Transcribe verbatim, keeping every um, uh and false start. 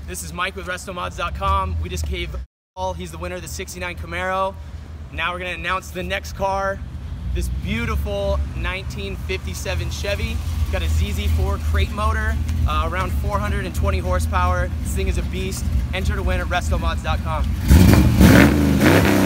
This is Mike with Restomods dot com. We just gave all, he's the winner of the sixty-nine Camaro. Now we're gonna announce the next car. This beautiful nineteen fifty-seven Chevy. It's got a Z Z four crate motor, uh, around four hundred twenty horsepower. This thing is a beast. Enter to win at Restomods dot com.